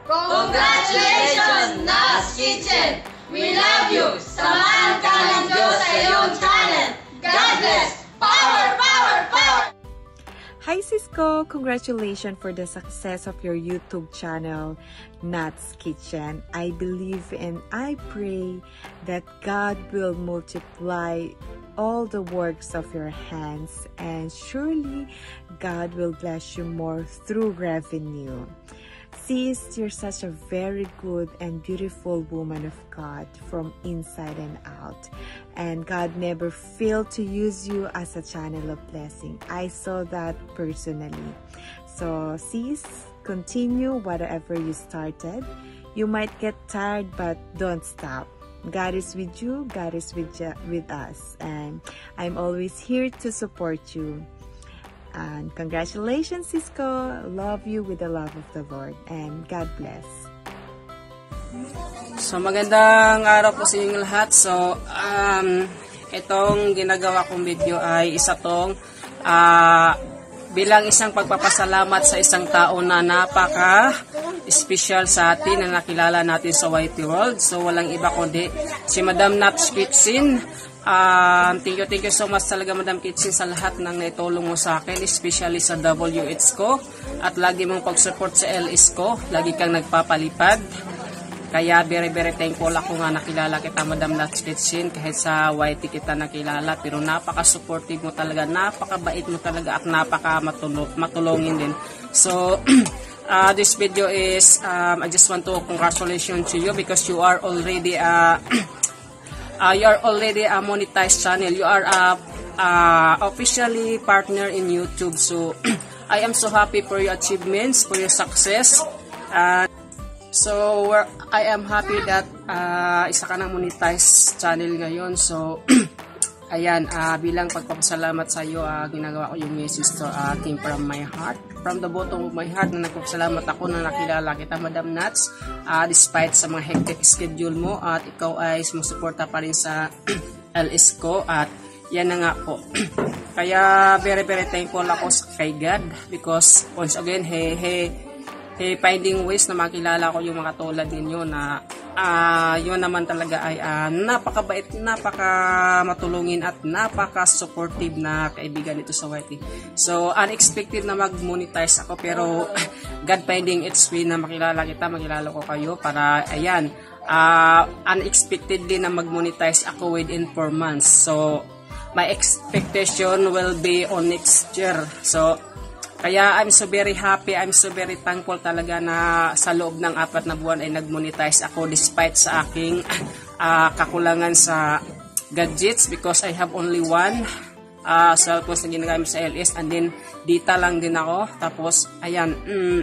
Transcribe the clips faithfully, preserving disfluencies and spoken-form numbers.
Congratulations, Nat's Kitchen! We love you! Samahan ka ng Diyos sa iyong channel! God bless! Power! Power! Power! Hi Cisco! Congratulations for the success of your YouTube channel, Nat's Kitchen. I believe and I pray that God will multiply all the works of your hands, and surely God will bless you more through revenue. Sis, you're such a very good and beautiful woman of God from inside and out. And God never failed to use you as a channel of blessing. I saw that personally. So sis, continue whatever you started. You might get tired, but don't stop. God is with you. God is with, with us. And I'm always here to support you. And congratulations, Cisco. Love you with the love of the Lord. And God bless. So magandang araw po sa inyong lahat. So um, itong ginagawa kong video ay isa tong uh, bilang isang pagpapasalamat sa isang tao na napaka special sa atin na nakilala natin sa Y T World. So walang iba kundi si Madam Nat's Kitchen. Um, thank you, thank you so much talaga Madam Kitchen sa lahat ng naitulong mo sa akin, especially sa W H ko at lagi mong pag-support sa L S ko, lagi kang nagpapalipad. Kaya very very thankful ako nga nakilala kita Madam Nat's Kitchen, kahit sa Y T kita nakilala, pero napaka-supportive mo talaga, napakabait mo talaga at napaka-matulungin din. So uh, this video is um, I just want to congratulations to you because you are already a uh, Uh, you are already a monetized channel. You are a uh, officially partner in YouTube. So I am so happy for your achievements, for your success. Uh, so I am happy that uh, isa ka ng monetized channel ngayon. So ayan, uh, bilang pagpapasalamat sa iyo, uh, ginagawa ko yung message to uh, came from my heart. From the bottom of my heart na nagpapasalamat ako na nakilala kita Madam Nats, uh, despite sa mga hectic schedule mo at ikaw ay sumusuporta pa rin sa L S ko at yan na nga po. Kaya very very thankful ako kay God because once again he, he, he finding ways na makilala ko yung mga tulad ninyo na uh, yun naman talaga ay uh, napakabait, napaka matulungin at napaka supportive na kaibigan ito sa Y T. So unexpected na mag-monetize ako pero God finding its way na makilala kita, makilala ko kayo para ayan, uh, unexpectedly na mag-monetize ako within four months. So my expectation will be on next year. So kaya I'm so very happy, I'm so very thankful talaga na sa loob ng apat na buwan ay nag-monetize ako despite sa aking uh, kakulangan sa gadgets because I have only one uh, cellphone na ginagamit sa L S and then data lang din ako. Tapos ayan, mm,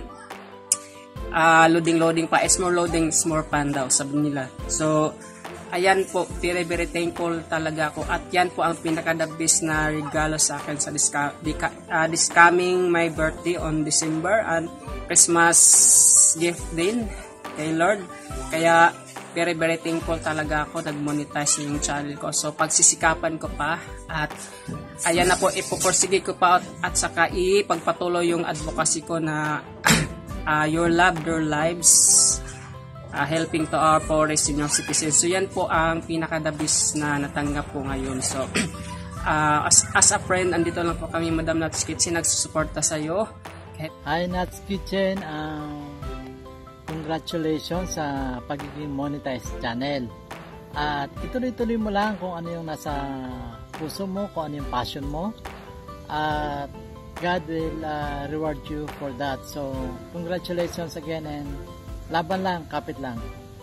uh, loading loading pa, it's more loading, it's more fun daw sabi nila. So ayan po, very very thankful talaga ako at yan po ang pinaka-the best na regalo sa akin sa this, uh, this coming my birthday on December and Christmas gift din kay Lord. Kaya very very thankful talaga ako, nag-monetize yung channel ko. So pagsisikapan ko pa at ayan na po, ipupursige ko pa at, at saka ipagpatuloy yung advocacy ko na uh, your love, your lives, Uh, helping to our poor senior citizens. So yan po ang pinaka-dabis na natanggap ko ngayon. So uh, as, as a friend, andito lang po kami Madam Nat's Kitchen, nagsusuporta sa iyo. Okay. Hi Nat's Kitchen, uh, congratulations sa pagiging monetized channel. At ituloy-tuloy mo lang kung ano yung nasa puso mo, kung ano yung passion mo. At God will uh, reward you for that. So congratulations again and laban lang, kapit lang.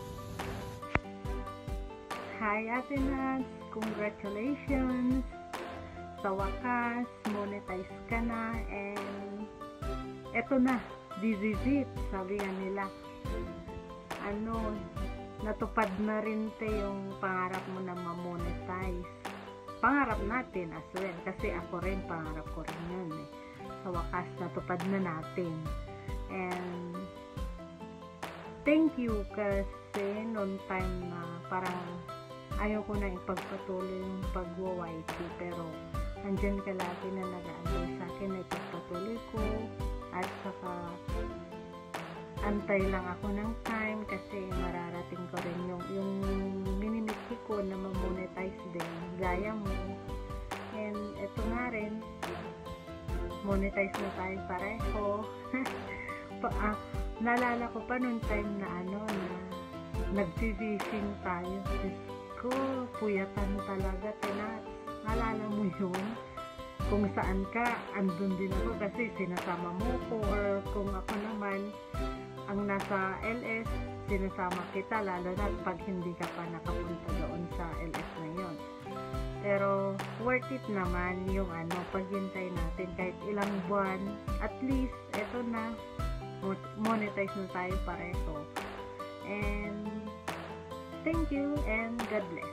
Hi Ate Nats, congratulations. Sa wakas, monetize ka na and eto na, this is it, sabi nga nila. Ano, natupad na rin te yung pangarap mo na ma-monetize. Pangarap natin as well, kasi ako rin, pangarap ko rin yun eh. Sa wakas, natupad na natin. And thank you kasi noong time na parang ayaw ko na ipagpatuloy yung pagwa-Y T pero andyan ka lagi na nag-aantay sa akin na ipagpatuloy ko at saka antay lang ako ng time kasi mararating ko rin yung, yung minimiki ko na ma-monetize din, gaya mo. And eto nga rin, monetize na tayo pareho. pa, ah, naalala ko pa nung time na ano, na nag-fishing tayo. Diyos ko, puyatan talaga, Tinat. Naalala mo yun? Kung saan ka, andun din ako kasi sinasama mo ko, or kung ako naman ang nasa L S, sinasama kita, lalo na pag hindi ka pa nakapunta doon sa L S na yun. Pero worth it naman yung ano, paghintay natin kahit ilang buwan, at least eto na, monetize na tayo pareho. And thank you and God bless.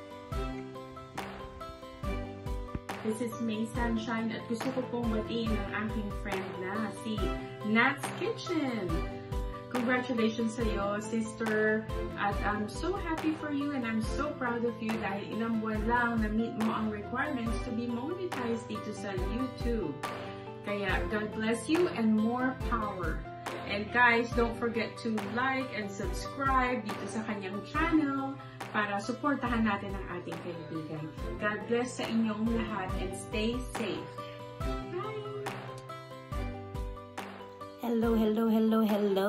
This is May Sunshine at gusto ko pong batiin ang aking friend na si Nat's Kitchen. Congratulations sa iyo, sister. At I'm so happy for you and I'm so proud of you dahil ilang buwan lang na-meet mo ang requirements to be monetized dito sa YouTube. Kaya God bless you and more power. And guys, don't forget to like and subscribe dito sa kanyang channel para suportahan natin ang ating kaibigan. God bless sa inyong lahat and stay safe. Bye! Hello, hello, hello, hello!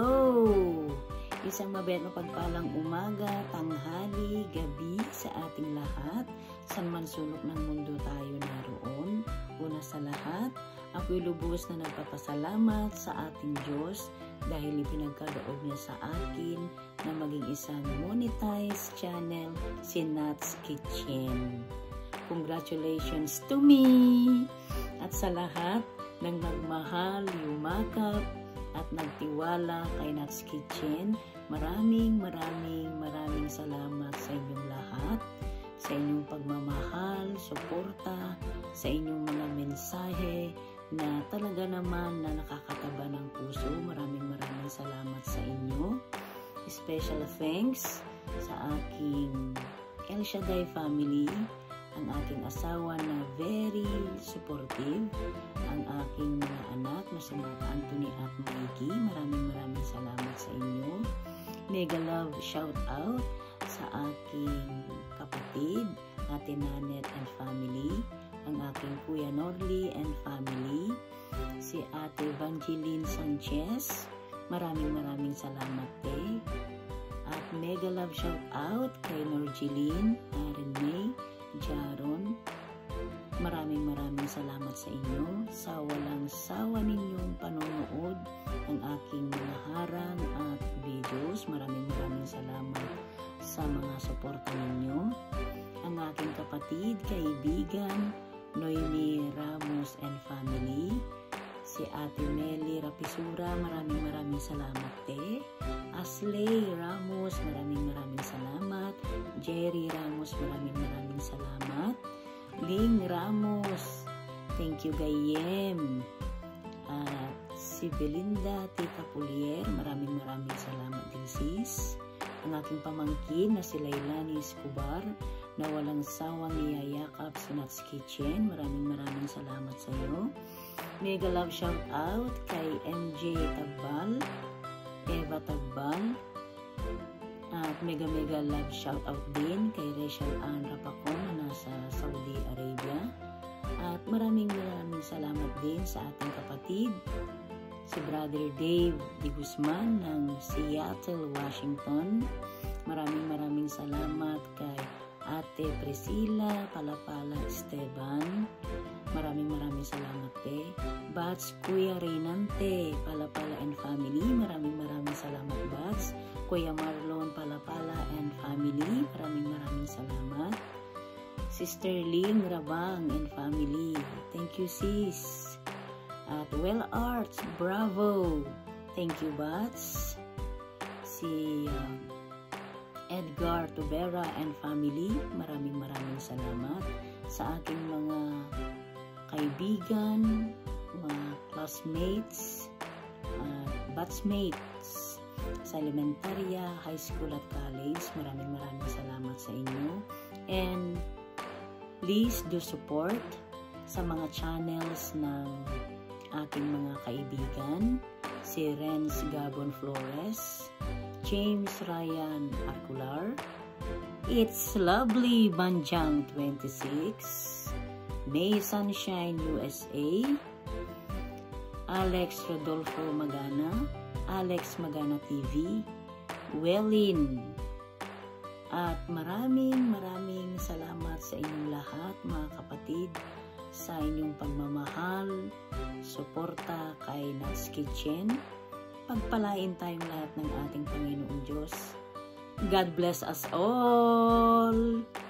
Isang mabayat mapagpalang umaga, tanghali, gabi sa ating lahat. Saan man sulok ng mundo tayo naroon. Una sa lahat, ako'y lubos na nagpapasalamat sa ating Diyos dahil ipinagkaloob niya sa akin na maging isang monetized channel, si Nat's Kitchen. Congratulations to me! At sa lahat ng nagmahal, yumakap, at nagtiwala kay Nat's Kitchen, maraming maraming maraming salamat sa inyong lahat, sa inyong pagmamahal, suporta, sa inyong mga mensahe na talaga naman na nakakataba ng puso. Maraming maraming salamat sa inyo. Special thanks sa aking El Shaddai family, ang aking asawa na very supportive, ang aking mga anak na si Mark Anthony at Mikey. Maraming maraming salamat sa inyo. Mega love shout out sa aking kapatid, Ate Nanet and family, ang aking Kuya Norly and family, si Ate Evangeline Sanchez. Maraming maraming salamat eh. At mega love shout out kay Norjeline, Aaron May, Jaron. Maraming maraming salamat sa inyo sa walang sawa ninyong panonood ng aking mga harang at videos. Maraming maraming salamat sa mga suporta ninyo. Ang aking kapatid, kaibigan, Noemi Ramos and family, si Ate Meli Rapisura, maraming maraming salamat eh. Asley Ramos, maraming maraming salamat. Jerry Ramos, maraming maraming salamat. Ling Ramos, thank you Gayem. At si Belinda Tita Pulier, maraming maraming salamat din sis. Ang aking pamangkin na si Lailani Escobar, na walang sawang niyayakap sa Nat's Kitchen. Maraming maraming salamat sa iyo. Mega love shout out kay M J Tagbal, Eva Tagbal, at mega mega love shout out din kay Rachel Ann Rapacon na nasa Saudi Arabia. At maraming maraming salamat din sa ating kapatid, si Brother Dave De Guzman ng Seattle, Washington. Maraming maraming salamat kay Ate Priscilla Palapala Esteban. Maraming maraming salamat eh. Bats Kuya Reynante Palapala and family. Maraming maraming salamat Bats. Kuya Marlon Palapala and family. Maraming maraming salamat. Sister Ling Rabang and family. Thank you sis. At Well Arts, bravo. Thank you Bats. Si uh, Edgar Tubera and family, maraming maraming salamat. Sa aking mga kaibigan, mga classmates, uh, batchmates sa elementarya, high school at college, maraming maraming salamat sa inyo. And please do support sa mga channels ng aking mga kaibigan, si Renz Gabon Flores, James Ryan Arcular, It's Lovely Banjang twenty-six, May Sunshine U S A, Alex Rodolfo Magana, Alex Magana T V, Welin, at maraming maraming salamat sa inyong lahat mga kapatid sa inyong pagmamahal, suporta kay Nat's Kitchen. Pagpalain tayong lahat ng ating Panginoong Diyos. God bless us all!